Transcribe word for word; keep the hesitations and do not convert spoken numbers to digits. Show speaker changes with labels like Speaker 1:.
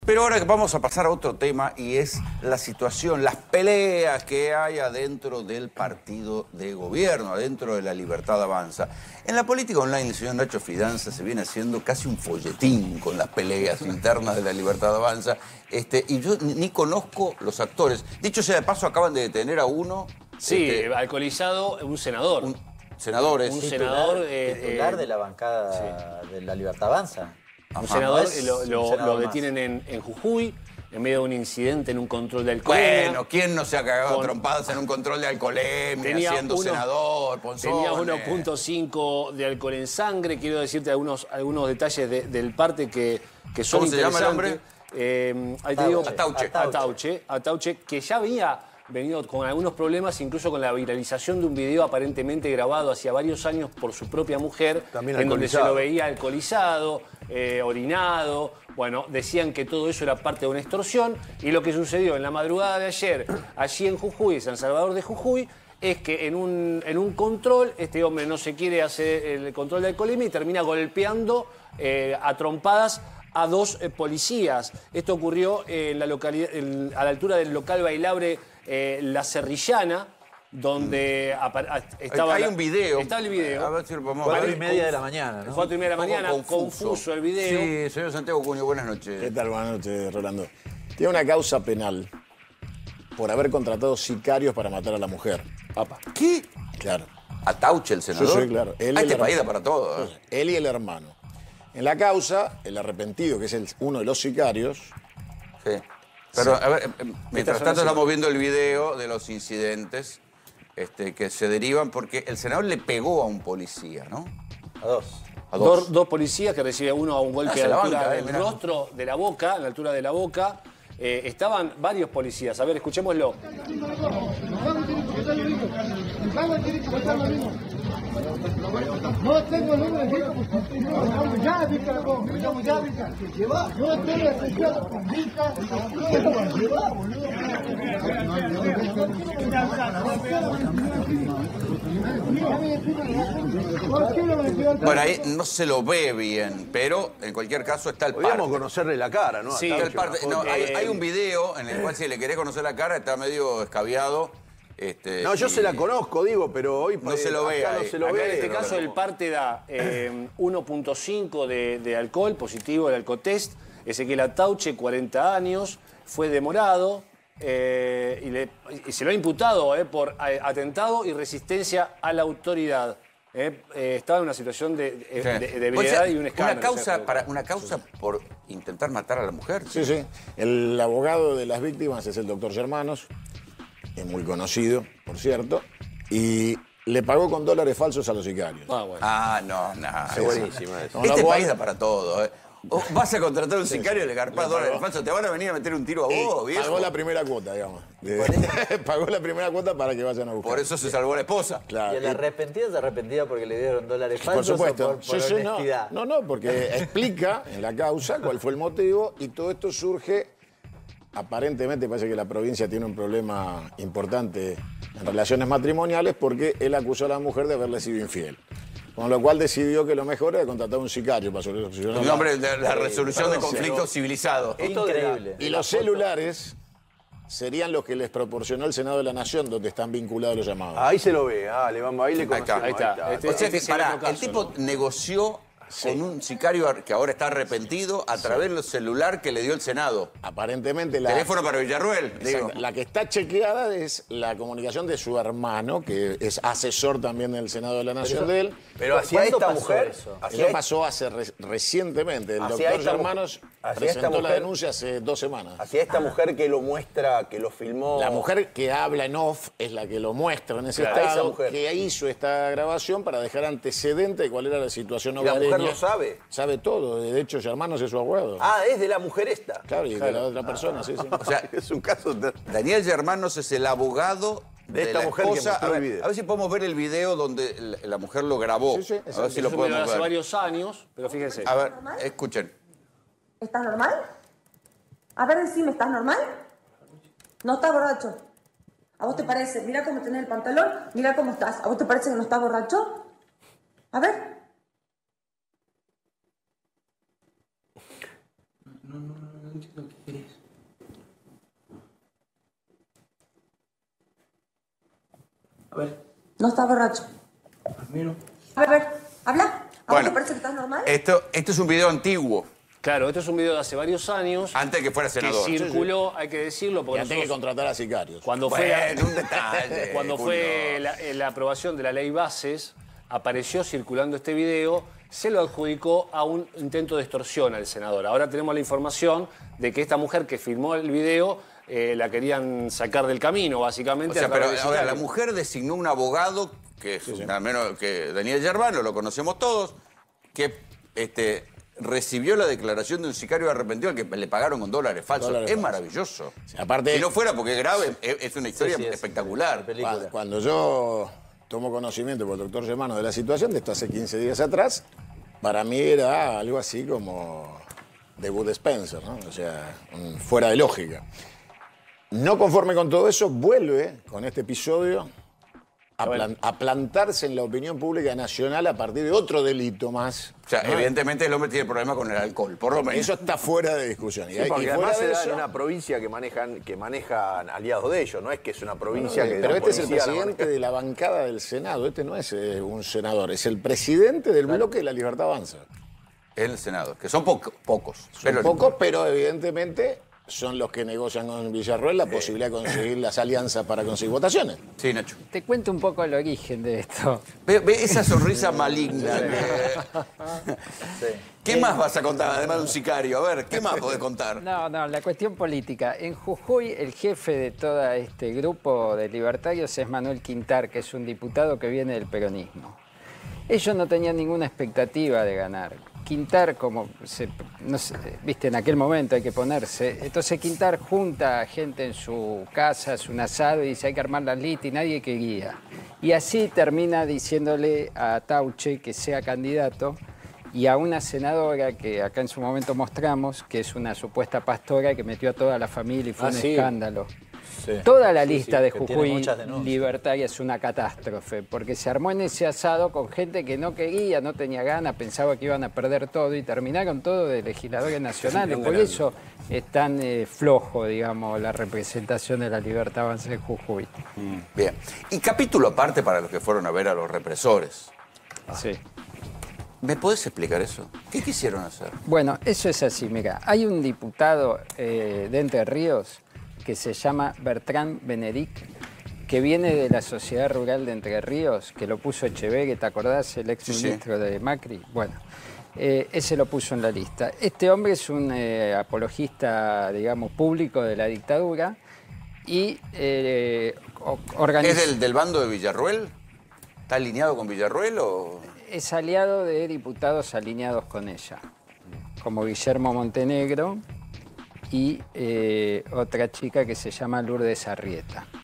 Speaker 1: Pero ahora vamos a pasar a otro tema y es la situación, las peleas que hay adentro del partido de gobierno, adentro de La Libertad Avanza. En la política online, el señor Nacho Fidanza se viene haciendo casi un folletín con las peleas internas de La Libertad Avanza. Este, y yo ni, ni conozco los actores. Dicho sea de paso, acaban de detener a uno.
Speaker 2: Sí,
Speaker 1: este,
Speaker 2: alcoholizado, un senador.
Speaker 1: Un, senadores.
Speaker 2: Un
Speaker 3: titular,
Speaker 2: senador... Eh,
Speaker 3: titular
Speaker 2: eh,
Speaker 3: de la bancada sí. de La Libertad Avanza.
Speaker 2: Un
Speaker 3: Ajá,
Speaker 2: senador,
Speaker 3: no es
Speaker 2: lo, lo,
Speaker 3: un senador
Speaker 2: lo detienen en, en Jujuy, en medio de un incidente en un control de alcoholemia.
Speaker 1: Bueno, ¿quién no se ha cagado
Speaker 2: Con...
Speaker 1: trompadas en un control de alcoholemia,
Speaker 2: tenía
Speaker 1: siendo
Speaker 2: uno,
Speaker 1: senador, Ponzone?
Speaker 2: Tenía uno punto cinco de alcohol en sangre. Quiero decirte algunos, algunos detalles de, del parte que, que son
Speaker 1: ¿Cómo se llama el hombre?
Speaker 2: Eh, ahí te digo,
Speaker 1: Atauche.
Speaker 2: Atauche. Atauche, que ya había venido con algunos problemas, incluso con la viralización de un video aparentemente grabado hacía varios años por su propia mujer,
Speaker 4: También
Speaker 2: en donde se lo veía alcoholizado, eh, orinado. Bueno, decían que todo eso era parte de una extorsión, y lo que sucedió en la madrugada de ayer, allí en Jujuy, San Salvador de Jujuy, es que en un, en un control, este hombre no se quiere hacer el control de alcoholemia y termina golpeando eh, a trompadas a dos eh, policías. Esto ocurrió eh, en la localidad, en, a la altura del local bailable eh, La Cerrillana, donde mm. estaba...
Speaker 1: Hay un video.
Speaker 2: Está el video.
Speaker 1: A ver si lo podemos
Speaker 3: Cuatro
Speaker 1: ver.
Speaker 3: y media de la mañana, ¿no?
Speaker 2: Cuatro y media de la mañana, confuso. confuso el video.
Speaker 1: Sí, señor Santiago Cuño, buenas noches.
Speaker 4: ¿Qué tal? Buenas noches, Rolando. Tiene una causa penal por haber contratado sicarios para matar a la mujer.
Speaker 1: Papá. ¿Qué?
Speaker 4: Claro.
Speaker 1: Atauche, el senador.
Speaker 4: Sí, sí, claro. Él
Speaker 1: ah,
Speaker 4: y
Speaker 1: este
Speaker 4: el
Speaker 1: país da
Speaker 4: hermano.
Speaker 1: para todo. ¿eh?
Speaker 4: Él y el hermano. En la causa, el arrepentido, que es el, uno de los sicarios...
Speaker 1: Sí. Pero,
Speaker 4: sí.
Speaker 1: a ver, mientras tanto estamos viendo el video de los incidentes este, que se derivan porque el senador le pegó a un policía, ¿no?
Speaker 3: A dos.
Speaker 1: A dos.
Speaker 2: Dos, dos policías que recibe uno a un golpe
Speaker 1: Ah,
Speaker 2: a la
Speaker 1: la
Speaker 2: altura
Speaker 1: banca,
Speaker 2: del
Speaker 1: eh, mirá.
Speaker 2: rostro, de la boca, a la altura de la boca. Eh, estaban varios policías. A ver, escuchémoslo.
Speaker 5: No tengo el número de gente, pues ya, Vika, llamo ya, Vika. No tengo asociado con Vika.
Speaker 1: Bueno, ahí no se lo ve bien, pero en cualquier caso está el parte.
Speaker 4: Podríamos conocerle la cara, ¿no?
Speaker 2: Sí,
Speaker 1: Está
Speaker 4: Atauche,
Speaker 1: el parte.
Speaker 4: una
Speaker 1: No,
Speaker 4: foto.
Speaker 1: hay, hay un video en el cual si le querés conocer la cara está medio escabiado. Este,
Speaker 4: No, yo
Speaker 1: y-
Speaker 4: se la conozco, digo, pero hoy...
Speaker 1: No se lo ve
Speaker 4: acá
Speaker 1: ahí.
Speaker 4: no se lo
Speaker 2: Acá
Speaker 4: ve.
Speaker 2: en este
Speaker 4: no,
Speaker 2: caso
Speaker 4: no.
Speaker 2: el parte da eh, uno punto cinco de, de alcohol, positivo el alcotest. Ezequiel Atauche, cuarenta años, fue demorado eh, y, le, y se lo ha imputado eh, por eh, atentado y resistencia a la autoridad. Eh, eh, estaba en una situación de, de,
Speaker 1: Sí.
Speaker 2: de, de
Speaker 1: Puede
Speaker 2: debilidad
Speaker 1: ser
Speaker 2: y un escándalo.
Speaker 1: Una causa, para, una causa por intentar matar a la mujer.
Speaker 4: Sí, sí. El abogado de las víctimas es el doctor Germanos, es muy conocido, por cierto, y le pagó con dólares falsos a los sicarios.
Speaker 2: Ah, bueno.
Speaker 1: Ah, no, no.
Speaker 4: Es buenísima esa.
Speaker 1: Este
Speaker 4: No,
Speaker 1: país
Speaker 4: no,
Speaker 1: da para todo. ¿eh? O vas a contratar a un sicario y le garpás dólares falsos. Te van a venir a meter un tiro a vos, viejo.
Speaker 4: Pagó la primera cuota, digamos. De- pagó la primera cuota para que vayan a buscar.
Speaker 1: Por eso se salvó la esposa.
Speaker 4: Claro.
Speaker 3: ¿Y el arrepentido se arrepentía porque le dieron dólares
Speaker 4: Por
Speaker 3: falsos
Speaker 4: supuesto.
Speaker 3: o por, por
Speaker 4: Sí, sí, no,
Speaker 3: honestidad?
Speaker 4: no, no, porque explica en la causa cuál fue el motivo y todo esto surge, aparentemente parece que la provincia tiene un problema importante en relaciones matrimoniales porque él acusó a la mujer de haberle sido infiel. Con lo cual decidió que lo mejor era contratar a un sicario para solucionar
Speaker 1: El
Speaker 4: la-
Speaker 1: nombre de la resolución de
Speaker 4: Perdón,
Speaker 1: conflictos civilizado.
Speaker 4: Esto de la-
Speaker 3: Increíble.
Speaker 4: Y los celulares serían los que les proporcionó el Senado de la Nación, donde están vinculados los llamados.
Speaker 6: Ahí se lo ve, ah, le vamos, ahí le
Speaker 1: Ahí
Speaker 6: conocemos.
Speaker 1: está.
Speaker 2: Ahí está. Este-
Speaker 1: O sea que,
Speaker 2: este es el
Speaker 1: pará,
Speaker 2: otro caso,
Speaker 1: el tipo
Speaker 2: ¿no?
Speaker 1: negoció con un sicario que ahora está arrepentido a través del celular que le dio el Senado.
Speaker 4: Aparentemente la...
Speaker 1: Teléfono para Villarruel, digo.
Speaker 4: Exacto. La que está chequeada es la comunicación de su hermano, que es asesor también del Senado de la Nación de él.
Speaker 6: Pero hacia
Speaker 3: ¿Cuándo
Speaker 6: esta
Speaker 3: pasó
Speaker 6: mujer,
Speaker 3: eso?
Speaker 6: hacia
Speaker 4: Eso pasó hace re- recientemente. El
Speaker 6: Hacia
Speaker 4: doctor
Speaker 6: esta mu-
Speaker 4: Germanos
Speaker 6: hacia
Speaker 4: presentó
Speaker 6: esta
Speaker 4: la
Speaker 6: mujer-
Speaker 4: denuncia hace dos semanas.
Speaker 6: hacia esta mujer que lo muestra, que lo filmó.
Speaker 4: La mujer que habla en off es la que lo muestra en ese
Speaker 6: Claro, esa
Speaker 4: estado,
Speaker 6: mujer.
Speaker 4: que hizo esta grabación para dejar antecedente de cuál era la situación
Speaker 6: ¿Y la
Speaker 4: hogareña.
Speaker 6: mujer lo sabe?
Speaker 4: Sabe todo. De hecho, Germanos es su abogado.
Speaker 6: Ah, es de la mujer esta.
Speaker 4: Claro, y de la otra persona, sí, sí.
Speaker 1: O sea,
Speaker 6: Es un caso de...
Speaker 1: Daniel Germanos es el abogado de,
Speaker 6: De esta
Speaker 1: la
Speaker 6: mujer que
Speaker 1: esposa.
Speaker 6: mostró
Speaker 1: a, ver,
Speaker 6: el video.
Speaker 1: a ver si podemos ver el video donde la, la mujer lo grabó.
Speaker 4: Sí, sí,
Speaker 1: a ver
Speaker 4: exacto.
Speaker 1: si lo
Speaker 2: Eso me lo
Speaker 1: podemos
Speaker 2: hace
Speaker 1: ver.
Speaker 2: varios años, pero fíjense.
Speaker 1: A ver, escuchen.
Speaker 7: ¿Estás normal? A ver, decime, ¿estás normal? No estás borracho. ¿A vos te parece? Mira cómo tenés el pantalón, mira cómo estás. ¿A vos te parece que no estás borracho? A ver.
Speaker 8: No, no, no, no entiendo. A ver,
Speaker 7: No estás borracho.
Speaker 8: miro.
Speaker 7: A ver, a ver, habla. ¿A vos
Speaker 1: Bueno,
Speaker 7: te parece que estás normal?
Speaker 1: Esto, esto es un video antiguo,
Speaker 2: Claro, este es un video de hace varios años.
Speaker 1: antes de que fuera
Speaker 2: que
Speaker 1: senador.
Speaker 2: circuló, hay que decirlo,
Speaker 4: Y
Speaker 2: porque
Speaker 4: antes que
Speaker 2: nosotros,
Speaker 4: contratar a sicarios.
Speaker 2: cuando fue, la,
Speaker 1: Bueno, un detalle.
Speaker 2: cuando fue la, eh, la aprobación de la ley Bases, apareció circulando este video, se lo adjudicó a un intento de extorsión al senador. Ahora tenemos la información de que esta mujer que filmó el video eh, la querían sacar del camino, básicamente.
Speaker 1: O sea,
Speaker 2: a
Speaker 1: pero
Speaker 2: través de
Speaker 1: a ver, la
Speaker 2: sicarios.
Speaker 1: mujer designó un abogado, que es nada menos que Daniel Yerbano, lo conocemos todos, que este, recibió la declaración de un sicario arrepentido al que le pagaron con dólares falsos.
Speaker 4: Dólares
Speaker 1: es
Speaker 4: falsos.
Speaker 1: maravilloso.
Speaker 4: Sí, aparte-
Speaker 1: si no fuera porque es grave, es, es una historia
Speaker 3: Sí, sí, es
Speaker 1: espectacular.
Speaker 3: una película.
Speaker 4: Cuando, cuando yo tomo conocimiento por el doctor Germano de la situación, de esto hace quince días atrás, para mí era algo así como de Bud Spencer, ¿no? O sea, un- fuera de lógica. No conforme con todo eso, vuelve con este episodio a, plan- a plantarse en la opinión pública nacional a partir de otro delito más.
Speaker 1: O sea,
Speaker 4: ¿no?
Speaker 1: evidentemente el hombre tiene problema con el alcohol, por lo menos.
Speaker 4: Eso está fuera de discusión. Y,
Speaker 6: Sí,
Speaker 4: hay-
Speaker 6: porque
Speaker 4: y fuera
Speaker 6: además se
Speaker 4: de
Speaker 6: da en
Speaker 4: eso,
Speaker 6: una provincia que manejan, que manejan aliados de ellos, no es que es una provincia que
Speaker 4: pero
Speaker 6: la
Speaker 4: este es el
Speaker 6: policía la
Speaker 4: presidente
Speaker 6: maneja.
Speaker 4: de la bancada del Senado. Este no es eh, un senador, es el presidente del bloque de la Libertad Avanza.
Speaker 1: En el Senado, que son poco- pocos.
Speaker 4: Son
Speaker 1: pero no
Speaker 4: pocos,
Speaker 1: importa.
Speaker 4: pero evidentemente son los que negocian con Villarroel la posibilidad de conseguir las alianzas para conseguir votaciones.
Speaker 1: Sí, Nacho.
Speaker 9: Te cuento un poco el origen de esto.
Speaker 1: Ve, ve esa sonrisa maligna. que- ¿Qué
Speaker 3: Sí.
Speaker 1: más vas a contar, además de un sicario? A ver, ¿qué más podés contar?
Speaker 9: No, no, la cuestión política. En Jujuy, el jefe de todo este grupo de libertarios es Manuel Quintar, que es un diputado que viene del peronismo. Ellos no tenían ninguna expectativa de ganar. Quintar, como se, no sé, viste, en aquel momento hay que ponerse. Entonces Quintar junta a gente en su casa, hace un asado y dice hay que armar la lista y nadie quería. Y así termina diciéndole a Tauche que sea candidato y a una senadora que acá en su momento mostramos, que es una supuesta pastora que metió a toda la familia y fue
Speaker 2: Ah,
Speaker 9: un
Speaker 2: sí.
Speaker 9: escándalo.
Speaker 3: Sí.
Speaker 9: Toda la
Speaker 3: Sí,
Speaker 9: lista
Speaker 3: sí,
Speaker 9: de
Speaker 3: que tiene
Speaker 9: Jujuy
Speaker 3: muchas denuncias.
Speaker 9: libertaria es una catástrofe, porque se armó en ese asado con gente que no quería, no tenía ganas, pensaba que iban a perder todo y terminaron todo de legisladores nacionales. Por eso es tan eh, flojo, digamos, la representación de la libertad avanza en Jujuy.
Speaker 1: Bien. Y capítulo aparte para los que fueron a ver a los represores.
Speaker 9: Sí.
Speaker 1: ¿Me podés explicar eso? ¿Qué quisieron hacer?
Speaker 9: Bueno, eso es así, mira, hay un diputado eh, de Entre Ríos que se llama Bertrán Benedict, que viene de la Sociedad Rural de Entre Ríos, que lo puso Echeverri, ¿te acordás? El ex ministro de Macri. Bueno, eh, ese lo puso en la lista. Este hombre es un eh, apologista, digamos, público de la dictadura y eh, o- organiza...
Speaker 1: ¿Es del, del bando de Villarroel? ¿Está alineado con Villarroel o...?
Speaker 9: Es aliado de diputados alineados con ella, como Guillermo Montenegro y eh, otra chica que se llama Lourdes Arrieta.